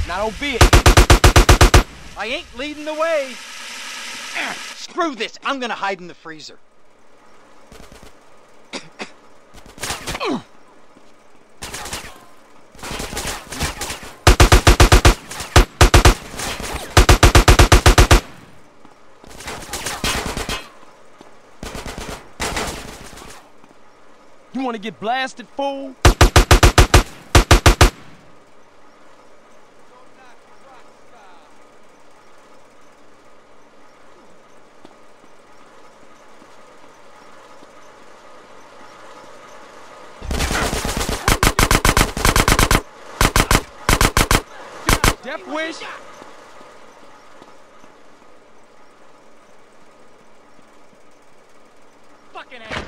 Now don't be it. I ain't leading the way. Screw this. I'm gonna hide in the freezer. You wanna get blasted, fool? Death wish? Fucking ass.